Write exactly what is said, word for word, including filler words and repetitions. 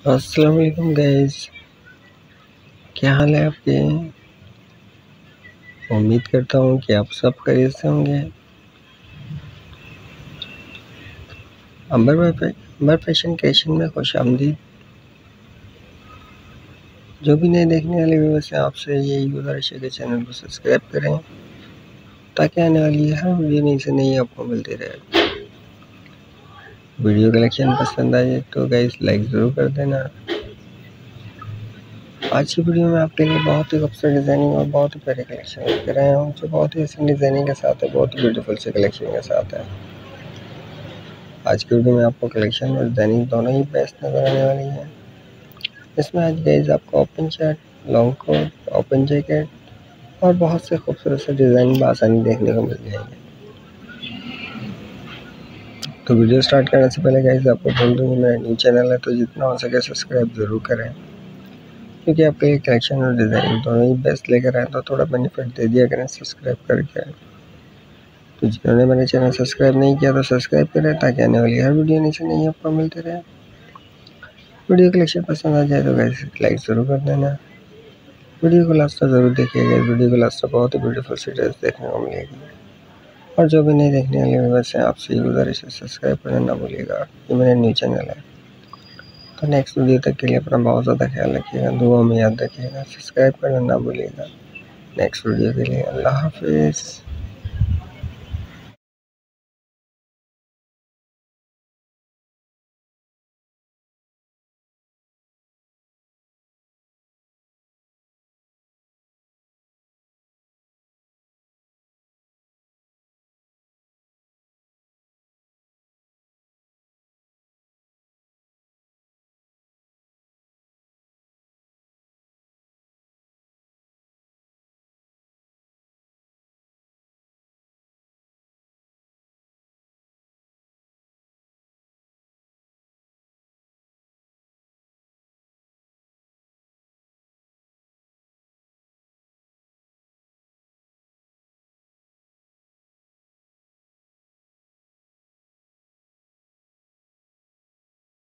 अस्सलाम वालेकुम गाइस, क्या हाल है आपके। उम्मीद करता हूँ कि आप सब खैरियत से होंगे। अंबर अंबर फैशन क्रिएशन में खुश आमदीद। जो भी नए देखने वाले व्यूअर्स हैं, आपसे यही गुजारिश है कि चैनल को सब्सक्राइब करें ताकि आने वाली हर वीडियो नई से नई आपको मिलती रहे। वीडियो कलेक्शन पसंद आए तो गाइस लाइक ज़रूर कर देना। आज की वीडियो में आपके लिए बहुत ही खूबसूरत डिज़ाइनिंग और बहुत ही प्यारे कलेक्शन लेकर आया हूँ, जो बहुत ही अच्छी डिज़ाइनिंग के साथ है, बहुत ही ब्यूटीफुल से कलेक्शन के साथ है। आज की वीडियो में आपको कलेक्शन और डिज़ाइनिंग दोनों ही बेस्ट नज़र आने वाली है। इसमें आज गाइस आपको open shirt, long coat, open jacket और बहुत से खूबसूरत से डिज़ाइन आसानी देखने को मिल जाएंगे। तो वीडियो स्टार्ट करने से पहले गाइस आपको बोल दूँ कि मेरा न्यू चैनल है, तो जितना हो सके सब्सक्राइब ज़रूर करें, क्योंकि आपके लिए कलेक्शन और डिज़ाइनिंग दोनों ही बेस्ट लेकर आए तो थोड़ा बेनिफिट दे दिया करें सब्सक्राइब करके। तो जिन्होंने मेरे चैनल सब्सक्राइब नहीं किया तो सब्सक्राइब करें ताकि आने वाली हर वीडियो नीचे नहीं आपको मिलती रहे। वीडियो कलेक्शन पसंद आ जाए तो गाइस लाइक ज़रूर कर देना। वीडियो को लास्ट तक ज़रूर देखिएगा। वीडियो को लास्ट तक बहुत ही ब्यूटीफुल सी ड्रेस देखने को मिलेगी। और जो भी नहीं देखने वाले व्यूअर्स हैं, आपसे ही गुजारिश है सब्सक्राइब करना ना भूलिएगा, ये मेरा न्यू चैनल है। तो नेक्स्ट वीडियो तक के लिए अपना बहुत ज़्यादा ख्याल रखिएगा, दुआ में याद रखिएगा, सब्सक्राइब करना ना भूलिएगा। नेक्स्ट वीडियो के लिए अल्लाह हाफिज़।